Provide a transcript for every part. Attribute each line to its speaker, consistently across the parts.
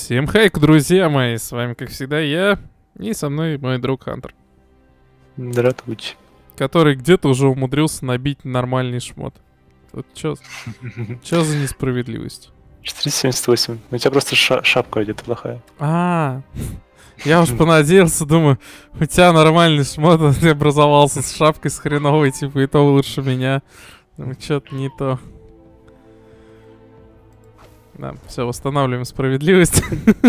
Speaker 1: Всем хайк, друзья мои, с вами, как всегда, я и со мной мой друг Хантер,
Speaker 2: Дратуч.
Speaker 1: который где-то уже умудрился набить нормальный шмот. Вот чё за несправедливость?
Speaker 2: 478. У тебя просто шапка где-то плохая.
Speaker 1: Я уж понадеялся, думаю, у тебя нормальный шмот, а ты образовался с шапкой с хреновой, типа, и то лучше меня. Думаю, чё-то не то. Да, все, восстанавливаем справедливость.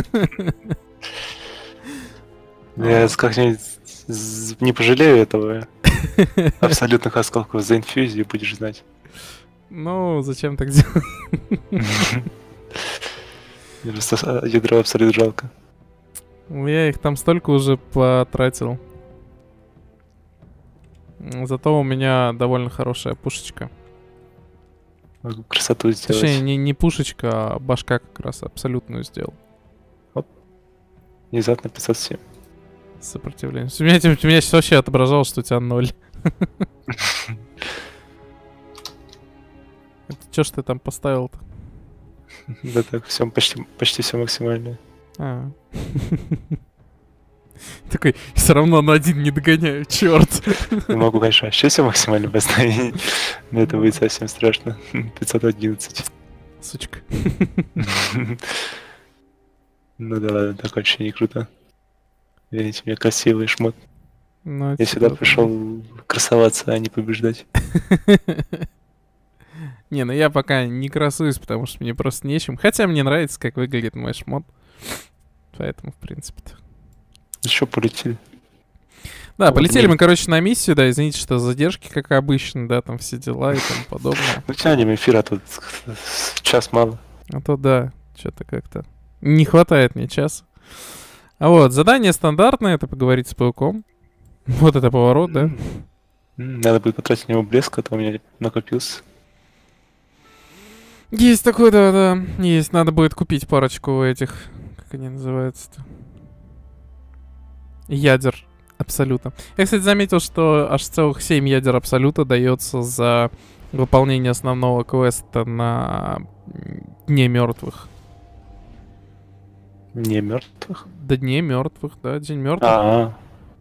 Speaker 2: Я как-нибудь не пожалею этого абсолютных осколков за инфьюзию, будешь знать.
Speaker 1: Ну, зачем так делать?
Speaker 2: Просто ядро абсолют жалко.
Speaker 1: Я их там столько уже потратил. Зато у меня довольно хорошая пушечка.
Speaker 2: Могу красоту сделать.
Speaker 1: Точнее, не пушечка, а башка как раз абсолютную сделал.
Speaker 2: Внезапно 507.
Speaker 1: Сопротивление. У меня сейчас вообще отображалось, что у тебя 0. Это чё ж ты там поставил-то?
Speaker 2: Да так, все, почти все максимальное.
Speaker 1: Такой, все равно на один не догоняю, черт.
Speaker 2: Могу, конечно, вообще все максимально поставить. Но это будет совсем страшно. 511.
Speaker 1: Сучка.
Speaker 2: Ну да ладно, так вообще не круто. Видите, у меня красивый шмот.
Speaker 1: Ну,
Speaker 2: Я сюда пришел красоваться, а не побеждать.
Speaker 1: Не, ну я пока не красуюсь, потому что мне просто нечем. Хотя мне нравится, как выглядит мой шмот. Поэтому, в принципе-то.
Speaker 2: Еще полетели.
Speaker 1: Да,
Speaker 2: Вот
Speaker 1: полетели
Speaker 2: мне.
Speaker 1: мы, короче, на миссию, да, извините, что задержки, как обычно, да, там все дела и тому подобное.
Speaker 2: Ну тянем эфир, а тут час мало.
Speaker 1: А то да, что-то как-то не хватает мне часа. А вот, задание стандартное, это поговорить с пауком. Вот это поворот, да?
Speaker 2: Надо будет потратить на него блеск, а то у меня накопился.
Speaker 1: Есть такой, да. Есть, надо будет купить парочку этих, как они называются-то? Ядер Абсолюта. Я, кстати, заметил, что аж целых 7 ядер Абсолюта дается за выполнение основного квеста на Дне мертвых.
Speaker 2: Не мертвых?
Speaker 1: Да, Дне мертвых, да, День мертвых.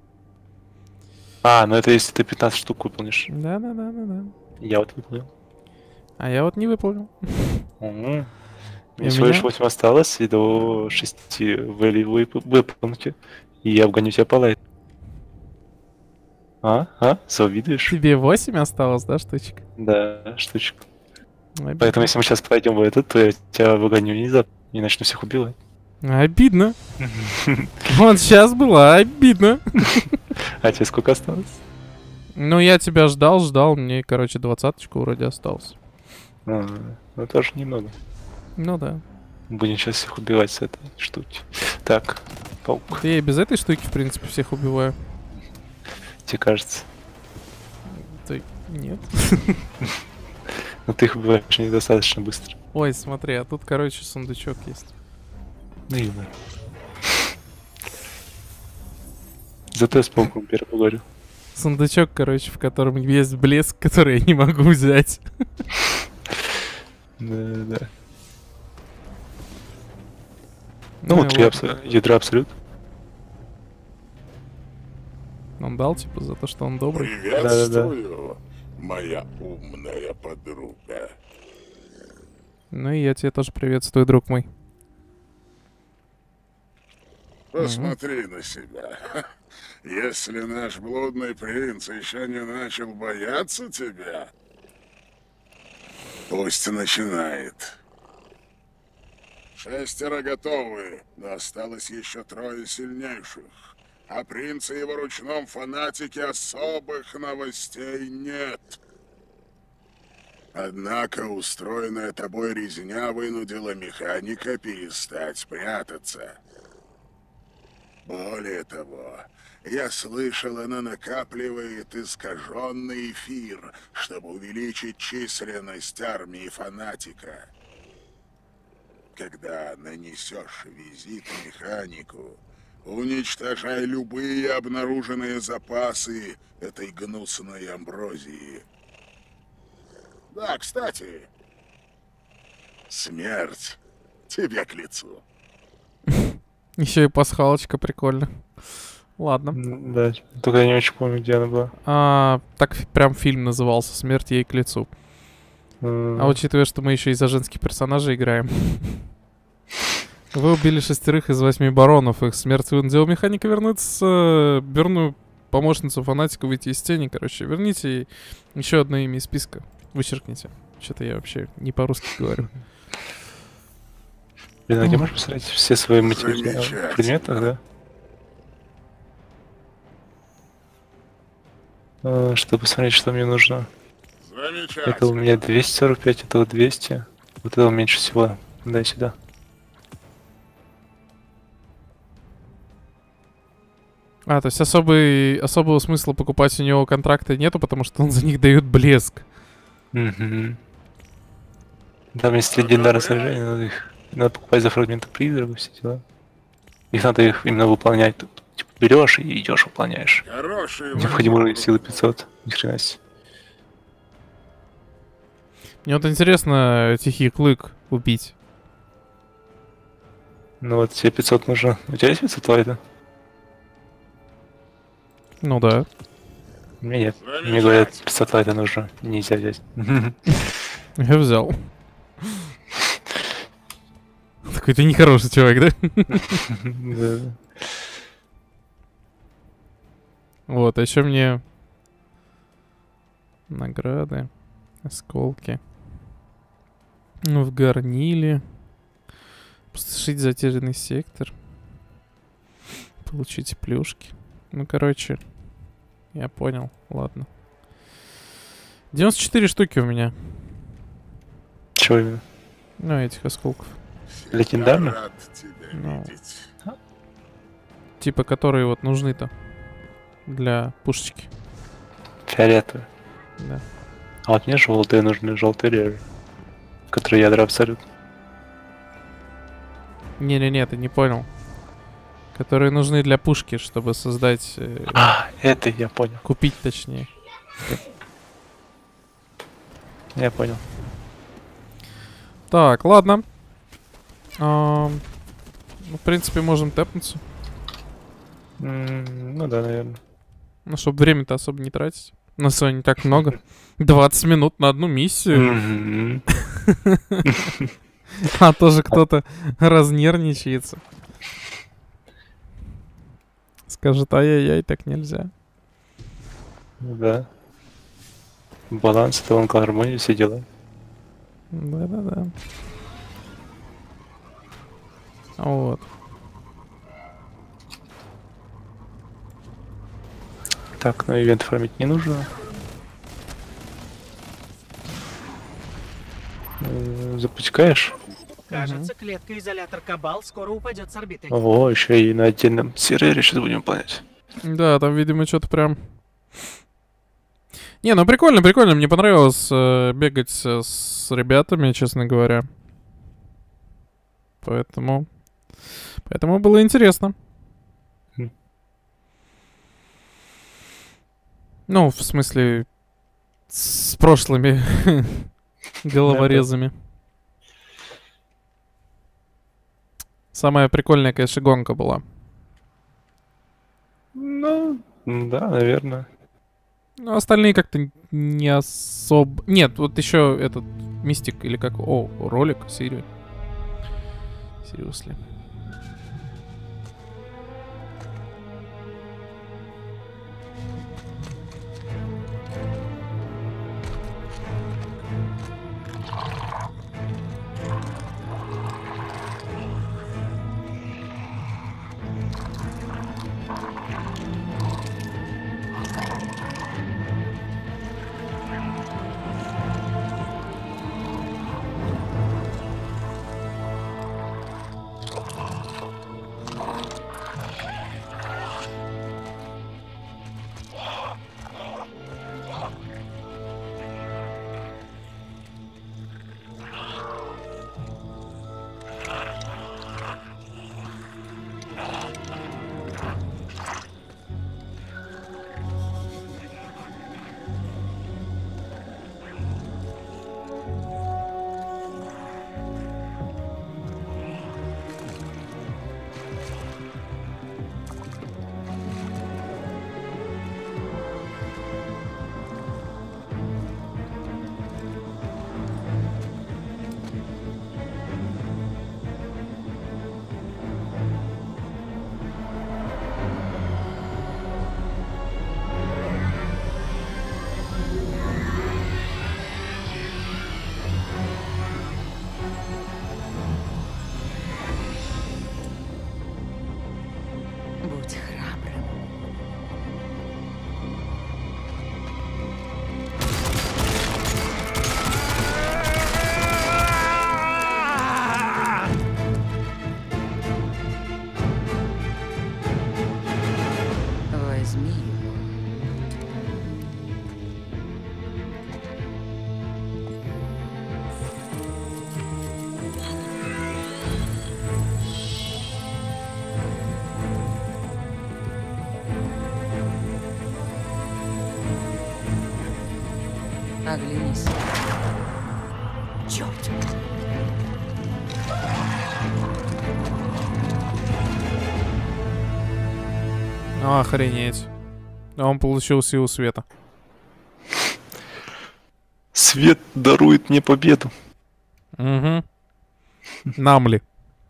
Speaker 2: Ну это если ты 15 штук выполнишь.
Speaker 1: Да.
Speaker 2: Я вот выполнил.
Speaker 1: А я вот не выполнил.
Speaker 2: Мне всего лишь 8 осталось, и до 6 выполните. И я обгоню тебя по лайту. Завидуешь?
Speaker 1: Тебе 8 осталось, да, штучек?
Speaker 2: Да, штучек.
Speaker 1: Обидно.
Speaker 2: Поэтому если мы сейчас пойдем в этот, то я тебя обгоню внезапно и начну всех убивать.
Speaker 1: Обидно. Вот сейчас было обидно.
Speaker 2: А тебе сколько осталось?
Speaker 1: Ну, я тебя ждал, мне, короче, 20-очку вроде осталось.
Speaker 2: Ну тоже немного.
Speaker 1: Ну да.
Speaker 2: Будем сейчас всех убивать с этой штуки. Так, паук.
Speaker 1: Да я и без этой штуки, в принципе, всех убиваю.
Speaker 2: Тебе кажется?
Speaker 1: Да нет.
Speaker 2: Но ты их убиваешь недостаточно быстро.
Speaker 1: Ой, смотри, а тут, короче, сундучок есть.
Speaker 2: Ну и да. Зато я с пауком первый поговорю.
Speaker 1: Сундучок, короче, в котором есть блеск, который я не могу взять.
Speaker 2: Да. Ну вот ядра абсолют.
Speaker 1: Он дал, типа, за то, что он добрый.
Speaker 3: Приветствую, моя умная подруга.
Speaker 1: Ну и я тебя тоже приветствую, друг мой.
Speaker 3: Посмотри на себя. Если наш блудный принц еще не начал бояться тебя, пусть начинает. 6 готовы, но осталось еще 3 сильнейших. О принце и его ручном фанатике особых новостей нет. Однако устроенная тобой резня вынудила механика перестать прятаться. Более того, я слышал, она накапливает искаженный эфир, чтобы увеличить численность армии фанатика. Когда нанесешь визит механику, уничтожай любые обнаруженные запасы этой гнусной амброзии. Да, кстати, смерть тебе к лицу.
Speaker 1: Еще и пасхалочка, прикольно. Ладно.
Speaker 2: Да, только я не очень помню, где она была.
Speaker 1: Так прям фильм назывался «Смерть ей к лицу». А учитывая, что мы еще и за женских персонажей играем. Вы убили 6 из 8 баронов. Их смерть вынудила механика вернуться. Верну помощницу фанатика выйти из тени. Короче, верните еще одно имя из списка. Вычеркните. Что-то я вообще не по-русски говорю.
Speaker 2: Блин, а где можешь посмотреть все свои материалы в предметах, да? Чтобы посмотреть, что мне нужно. Это у меня 245, это 200. Вот этого меньше всего. Дай сюда.
Speaker 1: То есть особого смысла покупать у него контракты нету, потому что он за них дает блеск.
Speaker 2: Угу. Там есть легендарное сражение, надо покупать за фрагменты призрака, все дела. Их надо именно выполнять. Тут, типа, берешь и идешь, выполняешь. Необходимые силы 500. Ни хрена себе.
Speaker 1: Мне вот интересно Тихий Клык убить.
Speaker 2: Ну вот тебе 500 нужно. У тебя есть 500 лайта?
Speaker 1: Ну да.
Speaker 2: У меня нет. Мне говорят, 500 лайта нужно. Нельзя взять.
Speaker 1: Я взял. Такой ты нехороший человек, да?
Speaker 2: Да.
Speaker 1: Вот, а еще мне награды, осколки. Ну, в горниле. Пустошить затерянный сектор. Получить плюшки. Ну, короче, я понял. Ладно. 94 штуки у меня.
Speaker 2: Чего именно?
Speaker 1: Ну, этих осколков.
Speaker 2: Легендарных?
Speaker 1: Ну, типа, которые вот нужны-то для пушечки.
Speaker 2: Фиолетовые.
Speaker 1: Да.
Speaker 2: А вот мне желтые нужны, желтые режи. Которые ядра абсолют.
Speaker 1: Не-не-не, ты не понял. Которые нужны для пушки, чтобы создать...
Speaker 2: это я понял.
Speaker 1: Купить, точнее.
Speaker 2: Я понял.
Speaker 1: Так, ладно. Ну, в принципе, можем тэпнуться.
Speaker 2: Ну да, наверное.
Speaker 1: Ну, чтобы время-то особо не тратить. У нас сегодня не так много. 20 минут на одну миссию. А тоже кто-то разнервничается. Скажет, ай-яй-яй, так нельзя.
Speaker 2: Да. Баланс, это он гармонию, все дела.
Speaker 1: Да-да-да. Вот.
Speaker 2: Так, но ивент фармить не нужно. Запускаешь?
Speaker 4: Кажется, клетка-изолятор Кабал скоро упадет с орбиты.
Speaker 2: О, еще и на отдельном сервере сейчас будем выполнять.
Speaker 1: Да, там, видимо, что-то прям... Не, ну прикольно, прикольно. Мне понравилось бегать с ребятами, честно говоря. Поэтому было интересно. Ну, в смысле, с прошлыми головорезами. Самая прикольная, конечно, гонка была.
Speaker 2: Ну, да, наверное.
Speaker 1: Ну, остальные как-то не особо... Нет, вот еще этот Мистик или как... О, ролик, Сириус. Seriously.
Speaker 5: Оглянись. Черт!
Speaker 1: Охренеть. Он получил силу света.
Speaker 2: Свет дарует мне победу.
Speaker 1: Угу. Нам ли?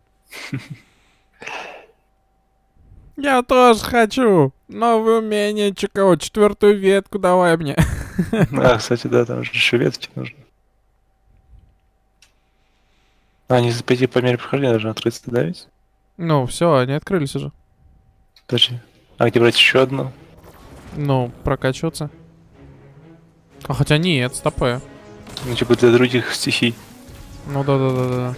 Speaker 1: Я тоже хочу. Новое умение, Чикаго. 4-ю ветку давай мне.
Speaker 2: А, кстати, да, там же еще ветки нужны. А, они по мере прохождения должны открыться, да, ведь?
Speaker 1: Ну, все, они открылись уже.
Speaker 2: Подожди. А где брать еще одну?
Speaker 1: Ну, прокачиваться. А хотя нет, стопэ.
Speaker 2: Ну, типа для других стихий.
Speaker 1: Ну да.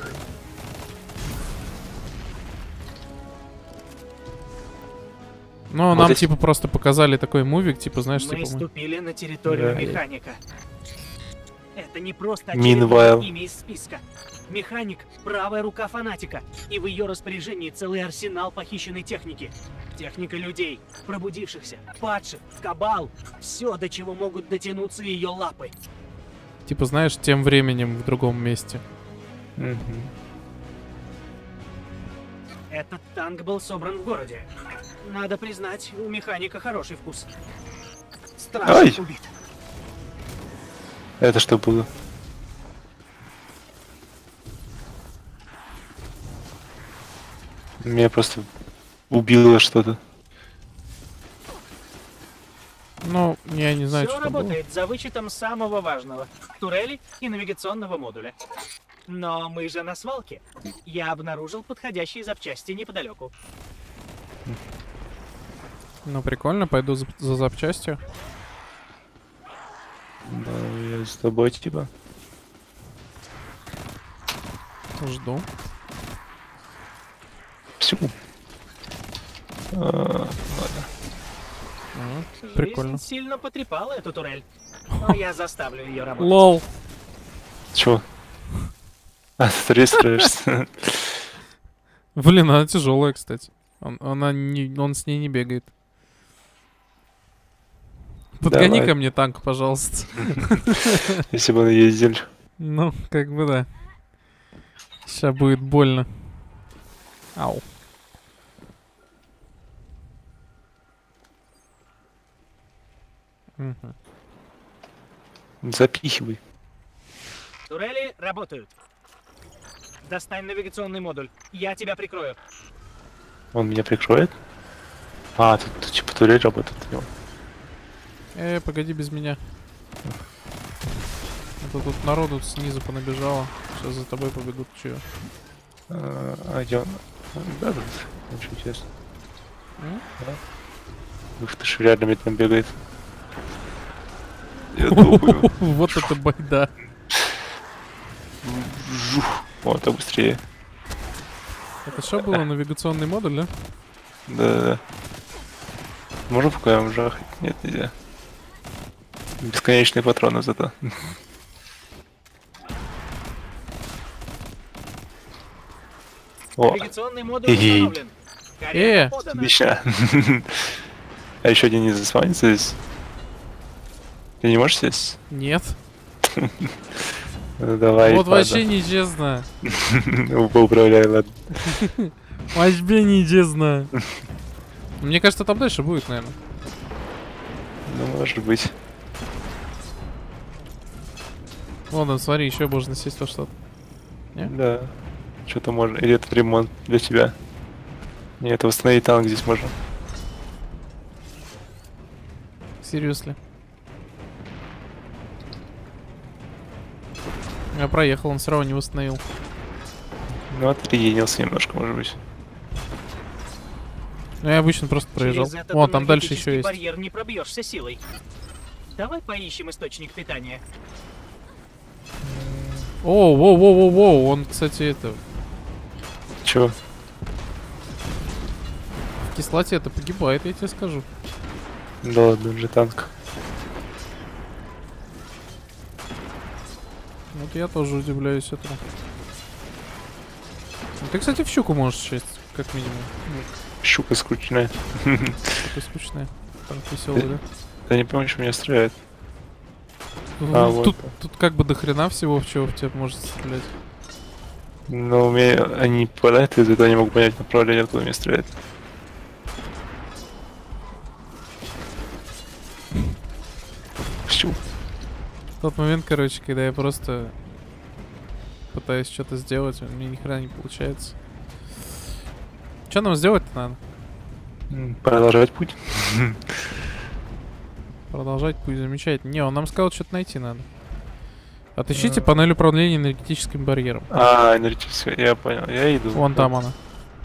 Speaker 1: Ну,
Speaker 2: Вот
Speaker 1: нам
Speaker 2: эти-
Speaker 1: типа просто показали такой мувик, типа, знаешь,
Speaker 4: Мы
Speaker 1: типа мы...
Speaker 4: ступили на территорию
Speaker 2: Да,
Speaker 4: механика. Это не просто
Speaker 2: Meanwhile.
Speaker 4: очередное имя из списка. Механик — правая рука фанатика, и в ее распоряжении целый арсенал похищенной техники. Техника людей, пробудившихся, падших, кабал. Все, до чего могут дотянуться ее лапы.
Speaker 1: Типа, знаешь, тем временем в другом месте.
Speaker 2: Мгм.
Speaker 4: Этот танк был собран в городе. Надо признать, у механика хороший вкус. Страшно
Speaker 2: Ай!
Speaker 4: убит.
Speaker 2: Это что было? Меня просто убило что-то.
Speaker 1: Ну, я не знаю,
Speaker 4: Все
Speaker 1: что там было.
Speaker 4: работает за вычетом самого важного — турели и навигационного модуля. Но мы же на свалке. Я обнаружил подходящие запчасти неподалеку.
Speaker 1: Ну, прикольно, пойду за запчастью.
Speaker 2: Ну, я с тобой, типа.
Speaker 1: Жду.
Speaker 2: Всю. Ладно.
Speaker 1: Прикольно.
Speaker 4: Жизнь сильно потрепала эту турель. Но я заставлю ее работать.
Speaker 1: Лол.
Speaker 2: Чего? А, ты регистрируешься.
Speaker 1: Блин, она тяжелая, кстати. Он с ней не бегает. Подгони
Speaker 2: Давай.
Speaker 1: ко мне танк, пожалуйста.
Speaker 2: Если бы он ездил.
Speaker 1: Ну, как бы да. Сейчас будет больно. Ау. Мгм.
Speaker 2: Запихивай.
Speaker 4: Турели работают. Достань навигационный модуль. Я тебя прикрою.
Speaker 2: Он меня прикроет? А, тут типа турель работает.
Speaker 1: Погоди без меня. А то тут народу снизу понабежало. Сейчас за тобой побегут, чё?
Speaker 2: А где он? Да, тут. Ничего интересного. Да. Ух ты ж, реально медленно бегает. Я думаю.
Speaker 1: Вот это байда.
Speaker 2: О, это быстрее.
Speaker 1: Это что было, навигационный модуль, да?
Speaker 2: Да. Можно пока я жахать? Нет, нельзя. Бесконечные патроны зато. О,
Speaker 4: Навигационный модуль
Speaker 2: Хе-хе.
Speaker 4: установлен. Карета подана.
Speaker 2: отлично. А еще один не заспавнится здесь. Ты не можешь сесть?
Speaker 1: Нет.
Speaker 2: Ну, давай.
Speaker 1: Вот
Speaker 2: ладно.
Speaker 1: вообще нечестно.
Speaker 2: Управляй, ладно.
Speaker 1: Вообще нечестно. Мне кажется, там дальше будет, наверное.
Speaker 2: Ну, может быть.
Speaker 1: Вон, там, смотри, еще можно сесть во что-то. Не?
Speaker 2: Да. Что-то можно. Или это ремонт для тебя. Нет, это восстановить танк здесь можно.
Speaker 1: Серьезно. Я проехал, он все равно не восстановил.
Speaker 2: Ну, отрегенился немножко, может быть.
Speaker 1: Ну, я обычно просто проезжал.
Speaker 4: Через этот
Speaker 1: Вон, там дальше
Speaker 4: энергетический
Speaker 1: еще есть.
Speaker 4: барьер не пробьешься силой. Давай поищем источник питания.
Speaker 1: О, воу, он, кстати, это...
Speaker 2: Чего?
Speaker 1: В кислоте это погибает, я тебе скажу.
Speaker 2: Да ладно, уже танк.
Speaker 1: Вот я тоже удивляюсь этому. Ну, ты, кстати, в щуку можешь сесть, как минимум. Ну,
Speaker 2: Щука скрученная.
Speaker 1: такая скучная. Там веселый, да?
Speaker 2: Да не помню, что меня стреляет. вот
Speaker 1: Тут,
Speaker 2: так.
Speaker 1: тут как бы до хрена всего, в чего в тебя может стрелять.
Speaker 2: Но у меня они попадают, из-за этого не могу понять направление, откуда мне стреляют. Щу.
Speaker 1: В тот момент, короче, когда я просто пытаюсь что-то сделать, у меня ни хрена не получается. Что нам сделать-то надо?
Speaker 2: Продолжать путь.
Speaker 1: Продолжать путь, замечательно. Не, он нам сказал, что-то найти надо. Отыщите панель управления энергетическим барьером.
Speaker 2: А, энергетическая, я понял. Я иду.
Speaker 1: Вон там она.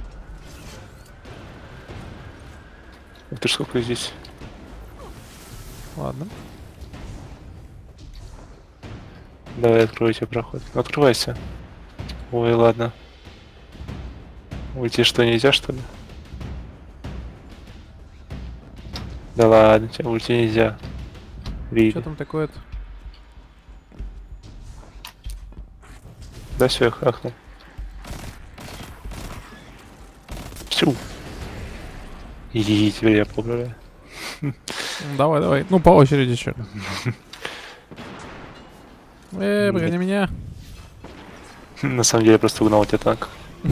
Speaker 2: Ух ты ж, сколько здесь.
Speaker 1: Ладно.
Speaker 2: Давай, открою тебе проход. Ну, открывайся. Ой, ладно. Уйти что, нельзя, что ли? Да ладно, тебе уйти нельзя.
Speaker 1: Что
Speaker 2: Видно.
Speaker 1: там такое-то?
Speaker 2: Да все, я хахнул. Всю. И теперь я поправляю.
Speaker 1: Давай, давай. Ну, по очереди еще. Погоди меня.
Speaker 2: На самом деле я просто угнал у тебя танк.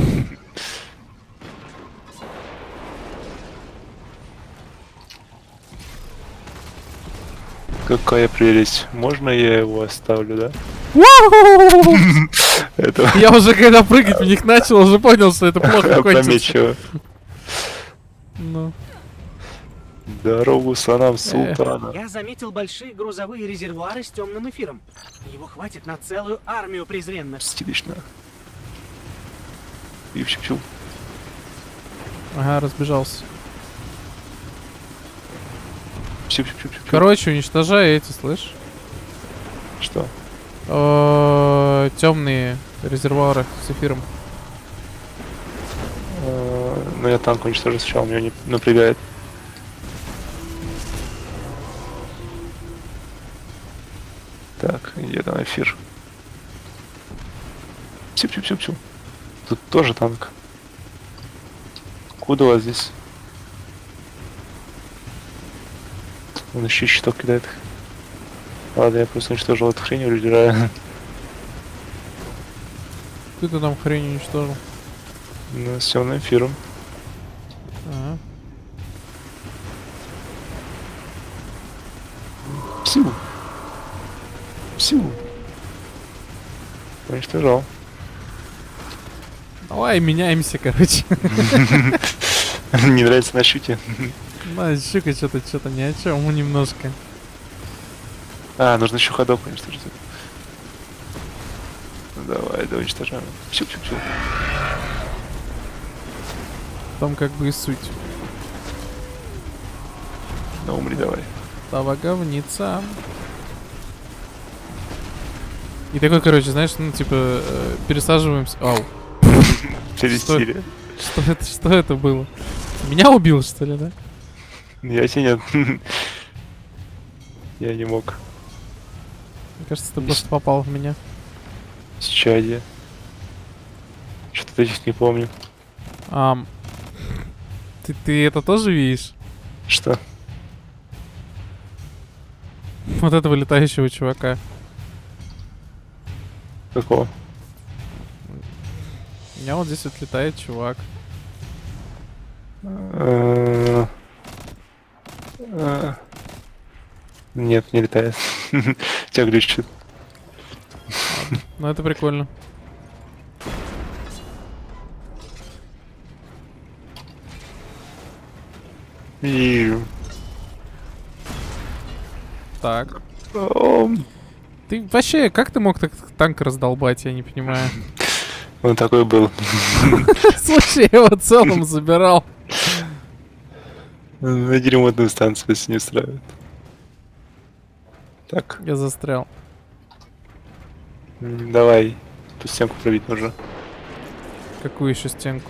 Speaker 2: Какая прелесть. Можно я его оставлю, да? Это
Speaker 1: Я уже когда прыгать в них начал, уже понял, что это плохо кончится.
Speaker 2: опрометчиво.
Speaker 1: Ну.
Speaker 2: Дорогу слонам султана.
Speaker 4: Я заметил большие грузовые резервуары с темным эфиром. Его хватит на целую армию презренных.
Speaker 2: Стилично. И чу.
Speaker 1: Ага, разбежался.
Speaker 2: Чу.
Speaker 1: Короче, уничтожай эти, слышь?
Speaker 2: Что?
Speaker 1: Темные резервуары с эфиром.
Speaker 2: Ну я танк уничтожу сначала, меня не напрягает. Так, где там эфир? Чу. Тут тоже танк. Куда у вас здесь? Он еще щиток кидает. Ладно, я просто уничтожил эту хрень, убираю.
Speaker 1: Ты там хрень уничтожил.
Speaker 2: Ну, с темным эфиром.
Speaker 1: Ага.
Speaker 2: Псю. Уничтожал.
Speaker 1: Давай меняемся, короче.
Speaker 2: Не нравится на щуте.
Speaker 1: Ну, щука что-то ни о чем, немножко.
Speaker 2: А, нужно еще ходок уничтожить. Давай, да уничтожаем. Псю.
Speaker 1: Там как бы и суть.
Speaker 2: Ну, умри давай.
Speaker 1: Тава говница. И такой, короче, знаешь, ну, типа, пересаживаемся. Ау.
Speaker 2: Перестили.
Speaker 1: Что это было? Меня убил, что ли, да?
Speaker 2: Я тебе нет. Я не мог.
Speaker 1: Мне кажется, ты просто попал в меня.
Speaker 2: С чади. Что-то я не помню.
Speaker 1: Ты это тоже видишь?
Speaker 2: Что?
Speaker 1: Вот этого летающего чувака.
Speaker 2: Какого?
Speaker 1: У меня вот здесь вот летает чувак.
Speaker 2: Нет, не летает. Тебя глючит.
Speaker 1: Ну это прикольно.
Speaker 2: И...
Speaker 1: Так. Ты вообще, как ты мог так танк раздолбать, я не понимаю.
Speaker 2: Он такой был.
Speaker 1: Слушай, я его в целом забирал.
Speaker 2: Найди ремонтную станцию, если не устраивает. Так,
Speaker 1: Я застрял.
Speaker 2: давай. Тут стенку пробить нужно.
Speaker 1: Какую еще стенку?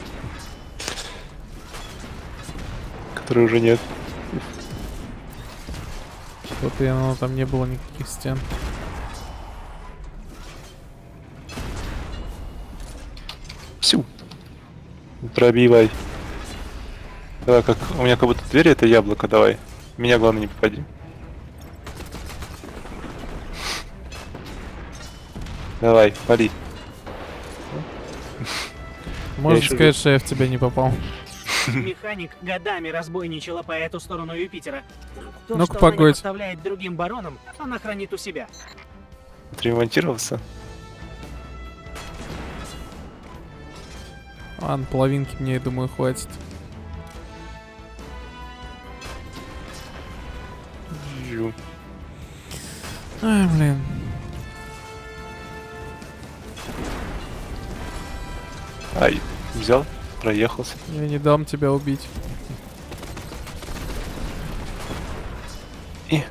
Speaker 2: Которой уже нет.
Speaker 1: Вот и оно, там не было никаких стен.
Speaker 2: Всю. Пробивай. Давай, как у меня как будто дверь это яблоко, давай. Меня главное не попади. Давай, вали.
Speaker 1: Можно
Speaker 2: ещё
Speaker 1: сказать, что я в тебя не попал.
Speaker 4: Механик годами разбойничала по эту сторону Юпитера. То,
Speaker 1: Ну-ка,
Speaker 4: что она не
Speaker 1: погодь.
Speaker 4: поставляет другим баронам, она хранит у себя.
Speaker 2: Отремонтировался.
Speaker 1: Ладно, половинки мне, я думаю, хватит.
Speaker 2: Жу.
Speaker 1: Ай, блин.
Speaker 2: Ай, взял, проехался.
Speaker 1: Я не дам тебя убить.
Speaker 2: И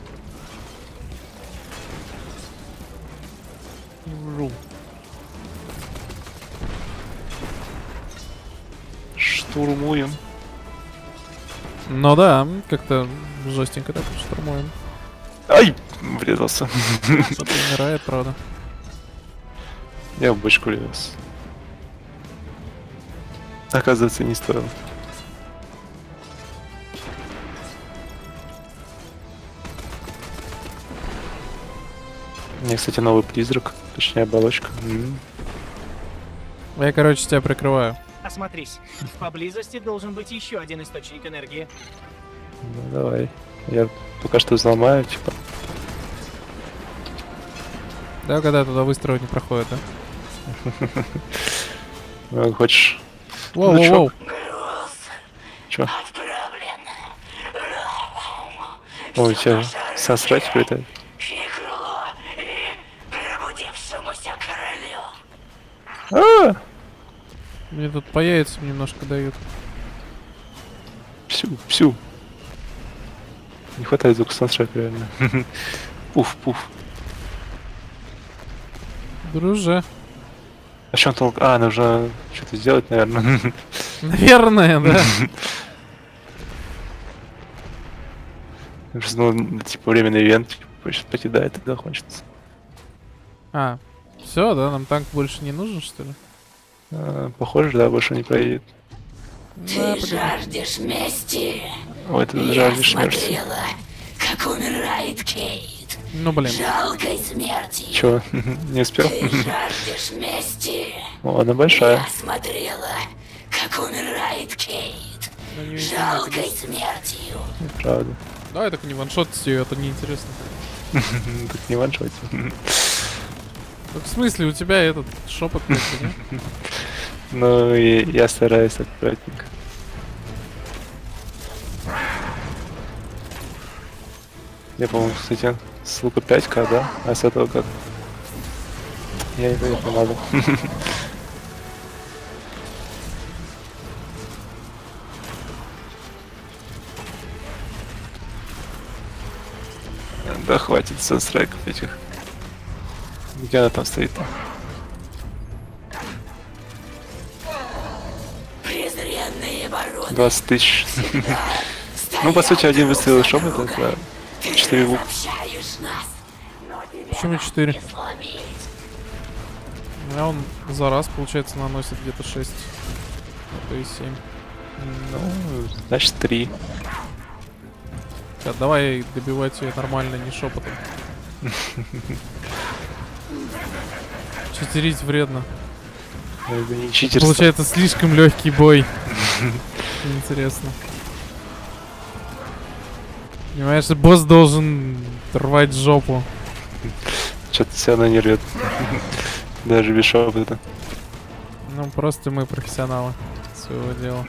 Speaker 1: Жу.
Speaker 2: штурмуем.
Speaker 1: Ну да, как-то жестенько так штурмуем.
Speaker 2: Ай, врезался.
Speaker 1: Кто-то умирает, правда.
Speaker 2: Я в бочку лез. Оказывается, не стоило. У меня, кстати, новый призрак, точнее оболочка.
Speaker 1: Я, короче, тебя прикрываю.
Speaker 4: Осмотрись. Поблизости должен быть еще один источник энергии.
Speaker 2: Ну давай. Я пока что взломаю, типа.
Speaker 1: Да, когда туда выстрелы не проходят, да?
Speaker 2: Ну, хочешь?
Speaker 1: Воу-воу-воу.
Speaker 2: Чё? Ой, у тебя сосрать какой-то. А!
Speaker 1: Мне тут по яйцам немножко дают.
Speaker 2: Псю. Не хватает звука санстрайк, реально. Пуф.
Speaker 1: Друже.
Speaker 2: А что он толк? А, нужно что-то сделать, наверное.
Speaker 1: Наверное, да.
Speaker 2: Ну, типа временный ивент, типа, сейчас покидает, тогда кончится.
Speaker 1: А, все, да, нам танк больше не нужен, что ли?
Speaker 2: Похоже, да, больше не проедет.
Speaker 1: Да, погоди.
Speaker 5: Жаждешь мести?
Speaker 2: Ой, ты
Speaker 5: Я
Speaker 2: жаждешь смерти.
Speaker 5: смотрела, как умирает Кейт.
Speaker 1: Ну, блин.
Speaker 5: Жалкой смерти.
Speaker 2: Чё, не успел?
Speaker 5: Ты жаждешь мести?
Speaker 2: Ну, она большая.
Speaker 5: Я смотрела, как умирает Кейт.
Speaker 1: Ну, не
Speaker 5: Жалкой смертью.
Speaker 2: Правда.
Speaker 1: Давай так не ваншотить ее, это неинтересно.
Speaker 2: Так не ваншотить.
Speaker 1: Так в смысле, у тебя этот шепот, да?
Speaker 2: Ну, и я стараюсь аккуратненько. Я, по-моему, кстати, с лука 5к, да? А с этого как? Я не знаю, не надо. Да хватит санстрайков этих. Где она там стоит?
Speaker 5: Презренные бароны.
Speaker 2: 20 тысяч. Ну, по сути, один выстрел из шепота, это 4 лук.
Speaker 5: Общаешь нас, но тебя
Speaker 1: Почему 4?
Speaker 5: не сломить.
Speaker 1: У меня он за раз, получается, наносит где-то 6. А то и 7.
Speaker 2: Ну, значит 3.
Speaker 1: Так, давай добивать ее нормально, не шепотом. Читерить вредно.
Speaker 2: Это не читерство.
Speaker 1: Получается слишком легкий бой. Интересно. Понимаешь, босс должен рвать жопу.
Speaker 2: Что-то себя она не рвет. Даже без шепота.
Speaker 1: Ну, просто мы профессионалы своего дела.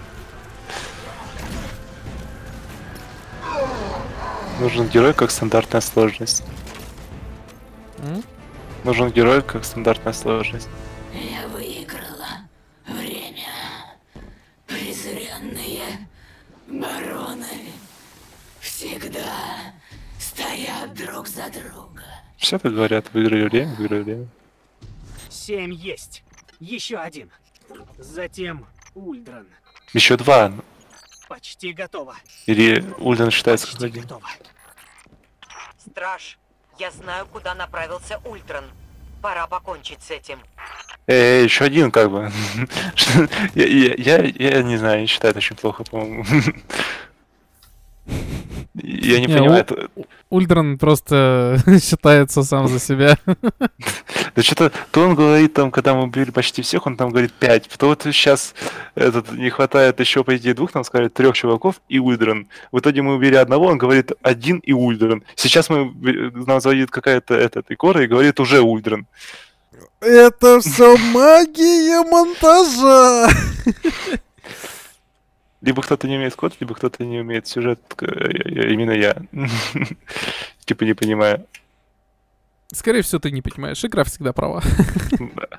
Speaker 2: Нужен герой как стандартная сложность.
Speaker 1: М?
Speaker 2: Нужен герой как стандартная сложность.
Speaker 5: Я выиграла время. Презренные бароны всегда стоят друг за друга.
Speaker 2: Все так говорят, выиграли время.
Speaker 4: 7 есть. Еще один. Затем Ульдран.
Speaker 2: Еще 2.
Speaker 4: Почти готово.
Speaker 2: Или Ульден считается как
Speaker 4: Почти
Speaker 2: один.
Speaker 4: готово.
Speaker 6: Страж, я знаю, куда направился Ультран. Пора покончить с этим.
Speaker 2: Еще один как бы. Я не знаю, не считаю это очень плохо, по-моему. Я не
Speaker 1: Не,
Speaker 2: понимаю.
Speaker 1: Ульдран просто считается сам за себя.
Speaker 2: Да что-то, то он говорит там, когда мы убили почти всех, он там говорит 5. То вот сейчас не хватает еще, по идее, 2, нам сказали 3 чуваков и Ульдран. В итоге мы убили одного, он говорит 1 и Ульдран. Сейчас нам звонит какая-то Икора и говорит уже Ульдран.
Speaker 1: Это все магия монтажа!
Speaker 2: Либо кто-то не умеет код, либо кто-то не умеет сюжет. Именно я. Типа не понимаю.
Speaker 1: Скорее всего, ты не понимаешь. Игра всегда права.
Speaker 2: Да.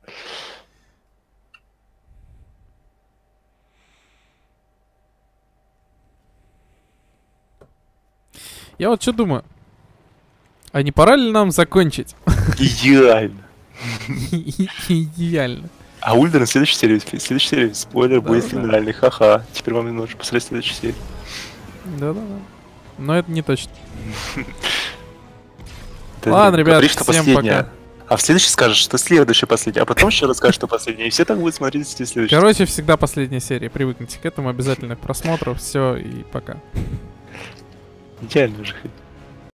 Speaker 1: Я вот что думаю. А не пора ли нам закончить?
Speaker 2: Идеально.
Speaker 1: Идеально.
Speaker 2: А Ульдран в следующей серии, спойлер,
Speaker 1: Да,
Speaker 2: будет
Speaker 1: да.
Speaker 2: финальный. Ха-ха. Теперь вам нужно посмотреть следующую серию.
Speaker 1: Да-да-да. Но это не точно.
Speaker 2: Ты
Speaker 1: Ладно, ребят,
Speaker 2: говоришь, что
Speaker 1: всем
Speaker 2: последняя.
Speaker 1: пока.
Speaker 2: А в следующий скажешь, что следующая последняя, а потом еще расскажешь, что последняя. И все так будут смотреть следующий.
Speaker 1: Короче, всегда последняя серия. Привыкните к этому. Обязательно к просмотру. Все, и пока.
Speaker 2: Идеально же.